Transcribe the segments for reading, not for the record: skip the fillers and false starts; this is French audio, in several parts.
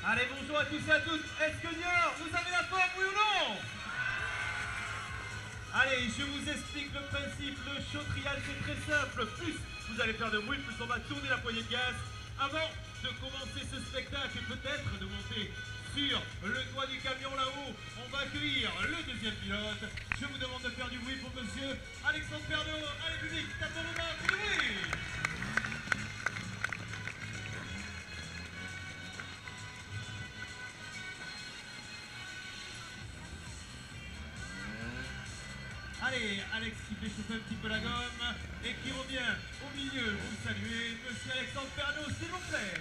Allez, bonjour à tous et à toutes. Est-ce que Niort, vous avez la forme, oui ou non? Allez, je vous explique le principe. Le show trial, c'est très simple. Plus vous allez faire de bruit, plus on va tourner la poignée de gaz. Avant de commencer ce spectacle et peut-être de monter sur le toit du camion là-haut, on va accueillir le deuxième pilote. Je vous demande de faire du bruit pour monsieur Alexandre Pernaut. Allez, public, tapons le main, faites du bruit. Allez, Alex qui fait chauffer un petit peu la gomme et qui revient au milieu. Vous saluez monsieur Alexandre Pernaut, s'il vous plaît.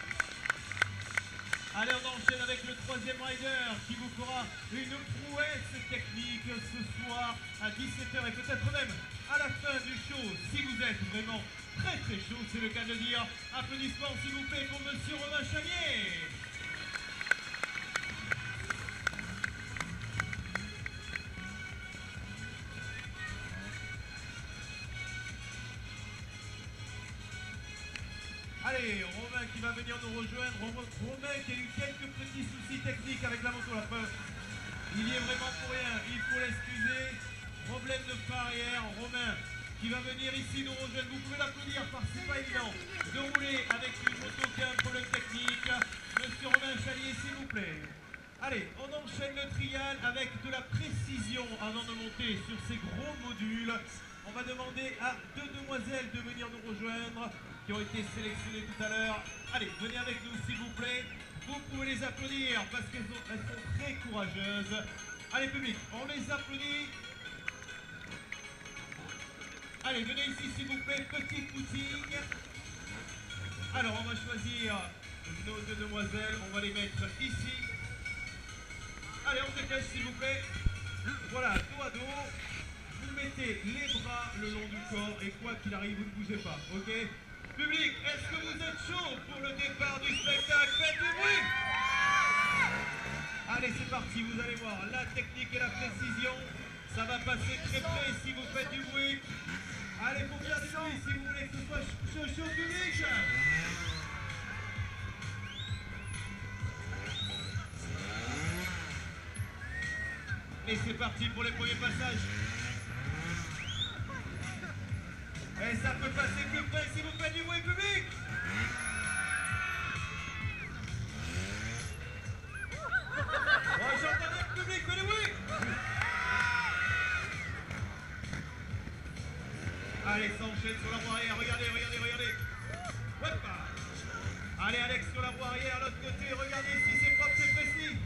Allez, on enchaîne avec le troisième rider qui vous fera une prouesse technique ce soir à 17 h et peut-être même à la fin du show. Si vous êtes vraiment très chaud, c'est le cas de le dire. Applaudissements s'il vous plaît pour monsieur Romain Chamier. Allez, Romain qui va venir nous rejoindre. Romain qui a eu quelques petits soucis techniques avec la moto, la preuve. Il y est vraiment pour rien, il faut l'excuser. Problème de frein arrière. Romain qui va venir ici nous rejoindre. Vous pouvez l'applaudir parce que c'est pas évident de rouler avec une moto qui a un problème technique. Monsieur Romain Chalier, s'il vous plaît. Allez, on enchaîne le trial avec de la précision avant de monter sur ces gros modules. On va demander à deux demoiselles de venir nous rejoindre qui ont été sélectionnées tout à l'heure. Allez, venez avec nous s'il vous plaît. Vous pouvez les applaudir parce qu'elles sont très courageuses. Allez public, on les applaudit. Allez, venez ici s'il vous plaît, petit footing. Alors, on va choisir nos deux demoiselles, on va les mettre ici. Allez, on se dépêche s'il vous plaît. Voilà, dos à dos. Vous mettez les bras le long du corps et quoi qu'il arrive, vous ne bougez pas, ok? Public, est-ce que vous êtes chaud pour le départ du spectacle? Faites du bruit! Allez, c'est parti, vous allez voir, la technique et la précision, ça va passer très près si vous faites du bruit. Allez, pour faire du bruit, si vous voulez que ce soit chaud public. Et c'est parti pour les premiers passages. Et ça peut passer plus près si vous faites du bruit public. Oh, j'entends le public, faites du bruit. Allez, ça enchaîne sur la roue arrière, regardez. Hop. Allez, Alex sur la roue arrière, l'autre côté, regardez si c'est propre, c'est précis.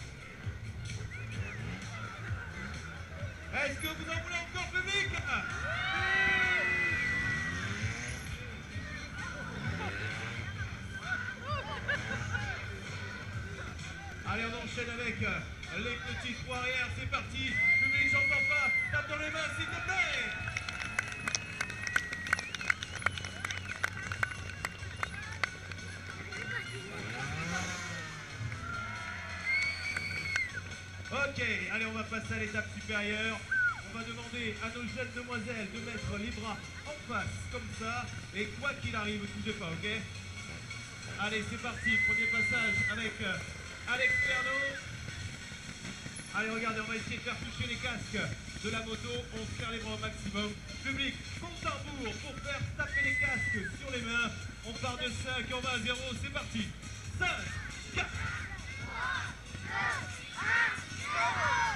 Est-ce que vous en voulez encore public? Allez, on enchaîne avec les petits trous arrière, c'est parti. Public, j'entends pas, tape dans les mains s'il te plaît. Ok, allez, on va passer à l'étape supérieure. On va demander à nos jeunes demoiselles de mettre les bras en face, comme ça. Et quoi qu'il arrive, ne bougez pas, ok? Allez, c'est parti, premier passage avec Alex Pernaut. Allez, regardez, on va essayer de faire toucher les casques de la moto. On serre les bras au maximum. Public, compte à rebours pour faire taper les casques sur les mains. On part de 5 et on va à 0. C'est parti. 5, 4, 3, 2, 1, 0.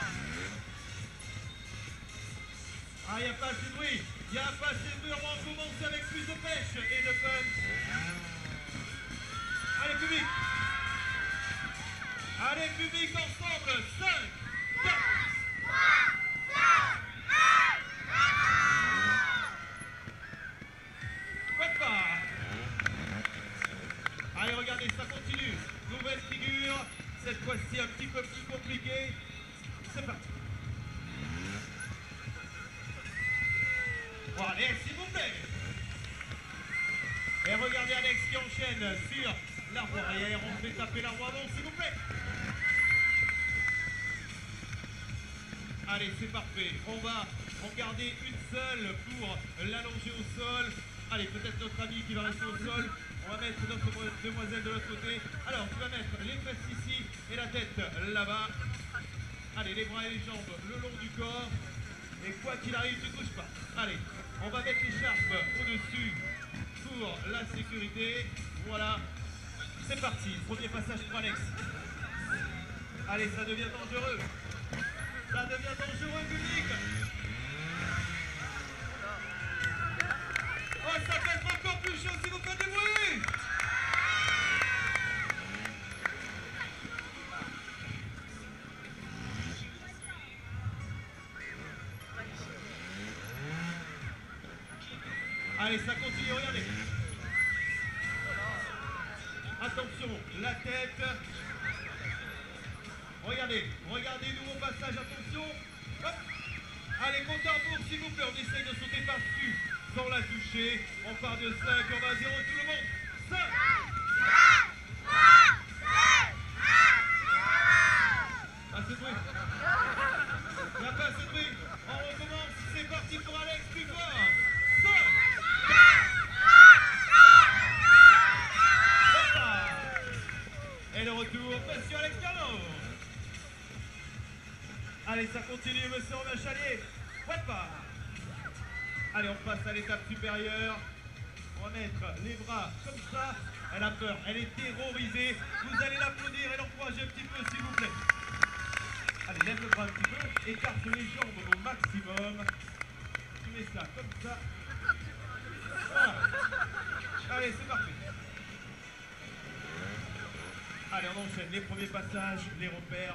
Ah, il n'y a pas assez de bruit. Il n'y a pas assez de bruit. On va commencer avec plus de pêche et de fun. Allez, public. Allez, public, ensemble. 5, 4, 3, 2, 1, 0. Hop. Allez, regardez, ça continue. Nouvelle figure. Cette fois-ci, un petit peu plus compliqué. C'est parti. Bon, allez, s'il vous plaît. Et regardez Alex qui enchaîne sur la roue arrière. On fait taper la roue avant, s'il vous plaît. Allez, c'est parfait. On va en garder une seule pour l'allonger au sol. Allez, peut-être notre ami qui va rester au sol. On va mettre notre demoiselle de l'autre côté. Alors, tu vas mettre les fesses ici et la tête là-bas. Allez, les bras et les jambes le long du corps. Et quoi qu'il arrive, tu ne bouges pas. Allez, on va mettre l'écharpe au-dessus pour la sécurité. Voilà. C'est parti. Premier passage pour Alex. Allez, ça devient dangereux. Ça devient dangereux, public. Oh, ça peut être encore plus chaud si vous faites du bruit. Allez, ça continue, regardez. Attention, la tête. Regardez, nouveau passage, attention. Hop. Allez, compte à rebours, s'il vous plaît, on essaye de sauter par-dessus sans la toucher. On part de 5, on va à 0, tout le monde. 5. Assez de bruit. Il n'y a pas assez de bruit. On recommence, c'est parti pour Alex, plus fort. 5. Et le retour, monsieur Alex Carlo. Allez, ça continue, monsieur Romain Chalier. Allez, on passe à l'étape supérieure. On va mettre les bras comme ça. Elle a peur, elle est terrorisée. Vous allez l'applaudir et l'encourager un petit peu, s'il vous plaît. Allez, lève le bras un petit peu. Écarte les jambes au maximum. Tu mets ça comme ça. Voilà. Allez, c'est parfait. Allez, on enchaîne les premiers passages, les repères.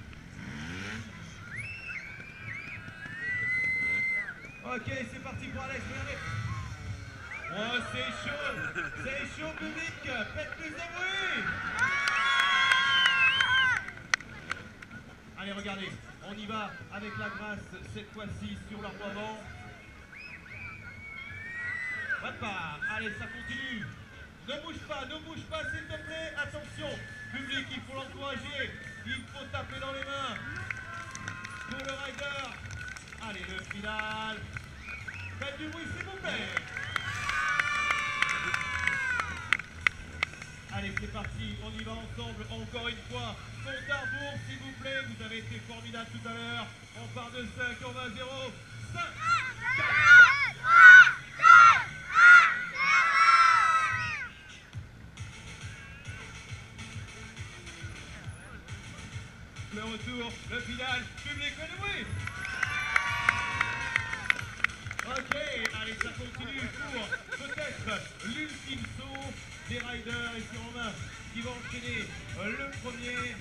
Ok, c'est parti pour Alex, regardez. Oh, c'est chaud, public. Faites plus de bruit. Allez, regardez, on y va avec la grâce, cette fois-ci sur leur avant. Allez, ça continue. Ne bouge pas, s'il te plaît. Attention, public, il faut l'encourager. Il faut taper dans les mains. Pour le rider. Allez, le final. Faites du bruit, s'il vous plaît. Allez, c'est parti. On y va ensemble, encore une fois. Compte à rebours, s'il vous plaît. Vous avez été formidable tout à l'heure. On part de 5, on va à 0. 5, 4. Le retour, le final, public, fait du bruit. Ok, allez, ça continue pour peut-être l'ultime saut des riders et c'est Romain qui va enchaîner le premier.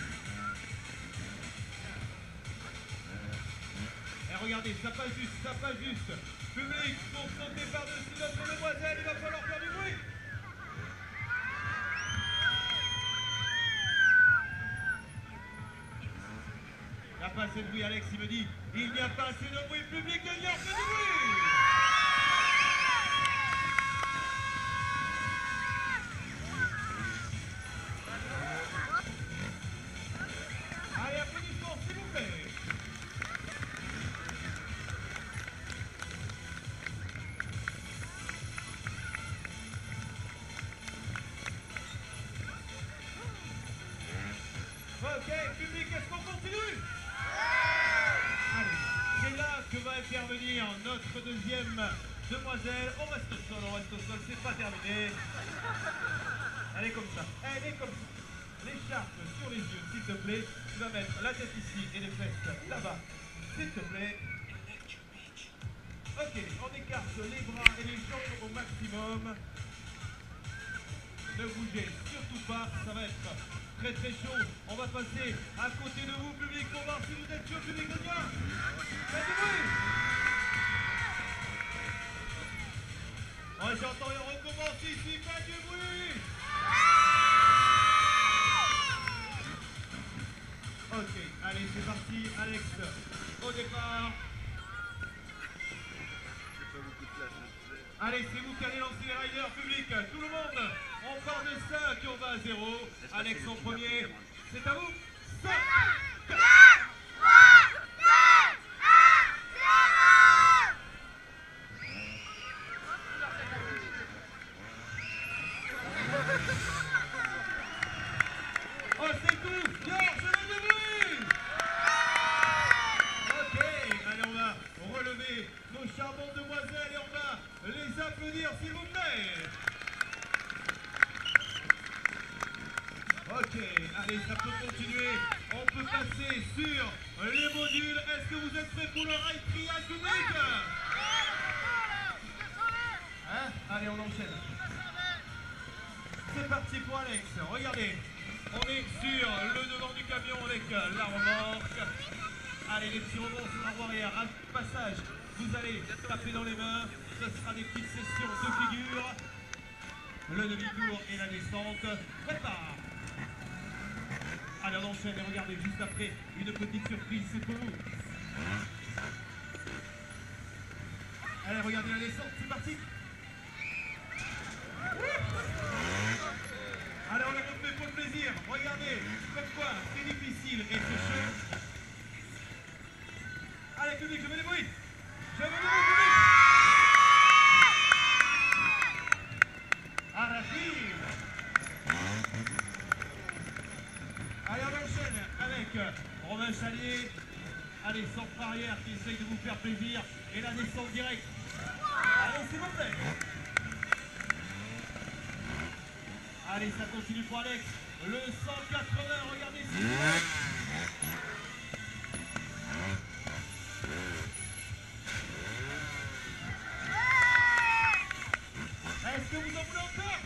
Et regardez, ça passe juste. Public, pour sauter par-dessus notre demoiselle, il va falloir faire du bruit. Il n'y a pas assez de bruit, Alex, il me dit. Il n'y a pas assez de bruit, public, il y a assez de bruit. Allez, applaudissements, s'il vous plaît. Ok, public, est-ce qu'on continue? Allez, c'est là que va intervenir notre deuxième demoiselle. On reste au sol, c'est pas terminé. Elle est comme ça, L'écharpe sur les yeux, s'il te plaît. Tu vas mettre la tête ici et les fesses là-bas, s'il te plaît. Ok, on écarte les bras et les jambes au maximum. Ne bougez surtout pas, ça va être très très chaud. On va passer à côté de vous, public, pour voir si vous êtes chaud, public, de bien. Faites du bruit. Oh, j'entends, on recommence ici, faites du bruit. Ok, allez, c'est parti, Alex, au départ. Allez, c'est vous qui allez lancer les riders, public, tout le monde. On part de 5 et on va à 0. Alex en premier, c'est à vous. 5, 4. Ok, allez, ça peut continuer. On peut passer sur les modules. Est-ce que vous êtes prêts pour le rail trial public? Hein? Allez, on enchaîne. C'est parti pour Alex. Regardez, on est sur le devant du camion avec la remorque. Allez, les petits rebonds sur la roue arrière. À tout passage, vous allez taper dans les mains. Ce sera des petites sessions de figure. Le demi-tour et la descente. Prépare. Allez, on enchaîne et regardez, juste après, une petite surprise, c'est pour vous. Allez, regardez la descente, c'est parti. Allez, on la refait pour le plaisir. Regardez, comme quoi, c'est difficile et c'est chaud. Allez, public, je veux des bruits. Je veux des bruits, public. Arrachis. Allez, on enchaîne avec Romain Chalier. Allez, centre arrière qui essaye de vous faire plaisir. Et la descente directe. Allez, c'est bon fait. Allez, ça continue pour Alex. Le 180, regardez si est-ce que vous en voulez encore?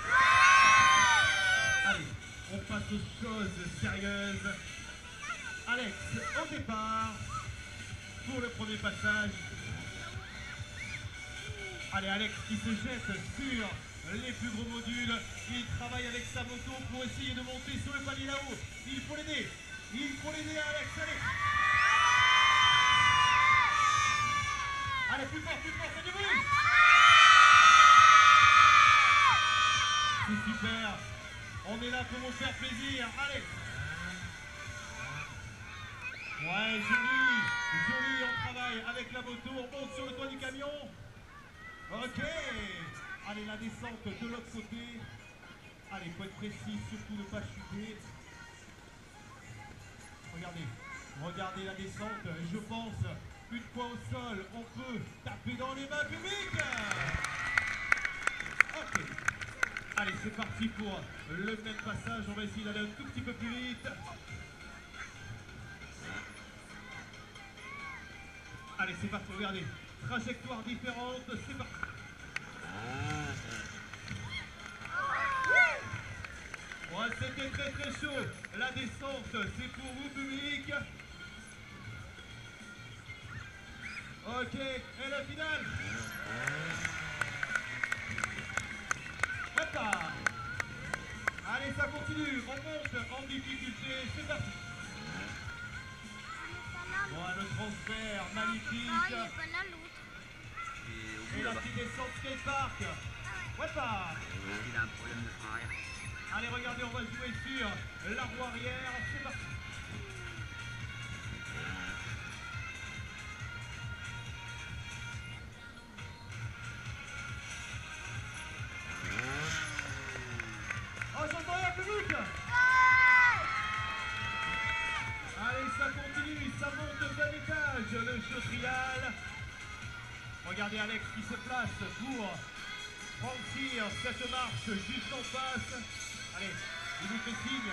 Allez, on passe aux choses sérieuses. Alex, au départ, pour le premier passage. Allez, Alex qui se jette sur les plus gros modules. Il travaille avec sa moto pour essayer de monter sur le palier là-haut. Il faut l'aider. Il faut l'aider, Alex. Allez. Allez, plus fort, faites du bruit. C'est super. On est là pour vous faire plaisir. Allez. Ouais, joli, on travaille avec la moto. On monte sur le toit du camion. Ok. Allez, la descente de l'autre côté. Allez, faut être précis, surtout ne pas chuter. Regardez la descente. Je pense, une fois au sol, on peut taper dans les mains publiques. Ok. Allez, c'est parti pour le même passage. On va essayer d'aller un tout petit peu plus vite. Allez, c'est parti, regardez. Trajectoire différente, c'est parti. Ouais, c'était très chaud. La descente, c'est pour vous, public. Ok, et la finale. Hop là. Allez, ça continue. On monte en difficulté. C'est parti. Bon, le transfert, magnifique. Ah, il est pas là, l'autre. Et la petite descente skatepark. Hop là. Il a un problème de frein arrière. Allez, regardez, on va jouer sur la roue arrière. C'est parti. Oh, j'entends rien, public. Allez, ça continue, ça monte d'un étage, le show trial. Regardez Alex qui se place pour franchir cette marche juste en face. Allez, il nous fait signe.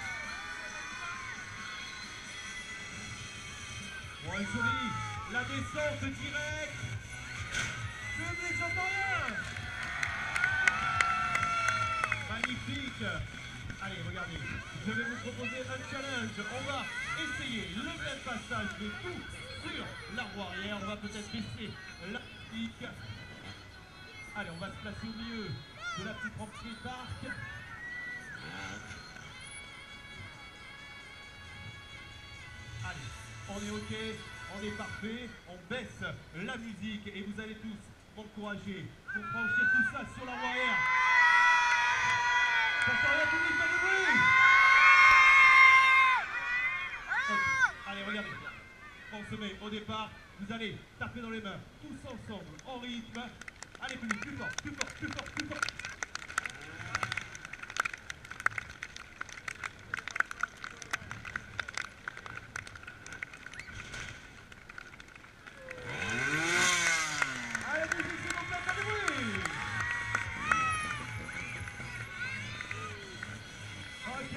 Ouais, joli. La descente directe. Public, j'entends rien. Magnifique. Allez, regardez. Je vais vous proposer un challenge. On va essayer le même passage de tout sur la roue arrière. On va peut-être baisser la pique. Allez, on va se placer au milieu de la petite rampe skatepark. Allez, on est ok, on est parfait, on baisse la musique et vous allez tous m'encourager pour franchir tout ça sur la roue arrière. J'entends rien, public, pas de bruit. Ok, allez, regardez. On se met au départ, vous allez taper dans les mains, tous ensemble, en rythme. Allez, public, plus fort, plus fort, plus fort, plus fort. Ok, Ok.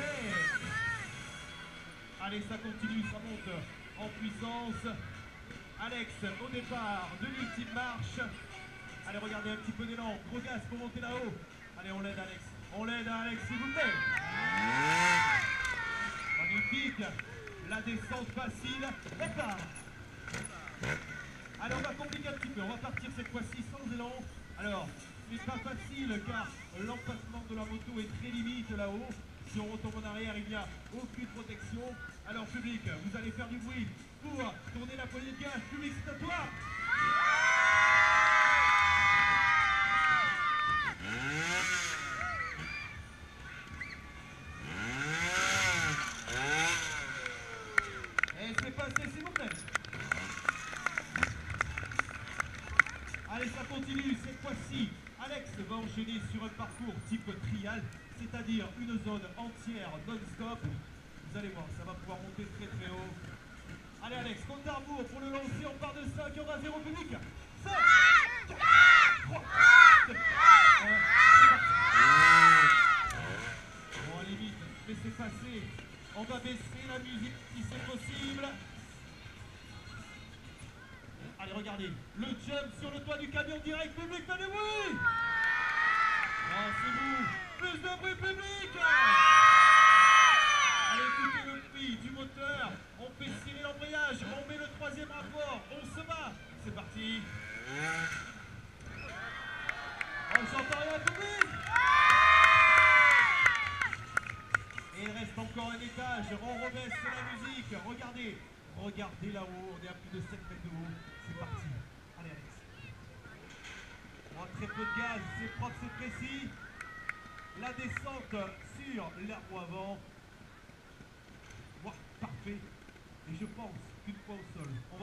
Allez, ça continue, ça monte en puissance. Alex, au départ de l'ultime marche. Allez, regardez un petit peu d'élan. Gros gaz pour monter là-haut. Allez, on l'aide Alex. On l'aide Alex, s'il vous plaît. Magnifique. La descente facile. Départ. Allez, on va compliquer un petit peu. On va partir cette fois-ci sans élan. Alors, c'est pas facile car l'emplacement de la moto est très limite là-haut. Si on retombe en arrière, il n'y a aucune protection. Alors, public, vous allez faire du bruit pour tourner la poignée de gaz. Public, c'est à toi. Et c'est passé, s'il vous plaît. Allez, ça continue. Cette fois-ci, Alex va enchaîner sur un parcours type trial, c'est-à-dire une zone entière non-stop. Vous allez voir, ça va pouvoir monter très très haut. Allez Alex, compte à rebours pour le lancer, on part de 5, on va 0 public. 5, 4, 3, 2, 1, c'est parti. Bon, à la limite, laissez passer. On va baisser la musique si c'est possible. Allez, regardez, le jump sur le toit du camion direct, public, fais du bruit. Ah, c'est vous. Plus de bruit, public. Allez, écoutez le bruit du moteur. On fait cirer l'embrayage, on met le troisième rapport, on se bat. C'est parti. On s'entend rien, public. Et il reste encore un étage, on rebaisse la musique. Regardez, regardez là-haut, on est à plus de 7 mètres de haut. C'est parti. Allez Alex. Oh, très peu de gaz, c'est propre, c'est précis. La descente sur la roue avant. Wow, parfait. Et je pense qu'une fois au sol, on va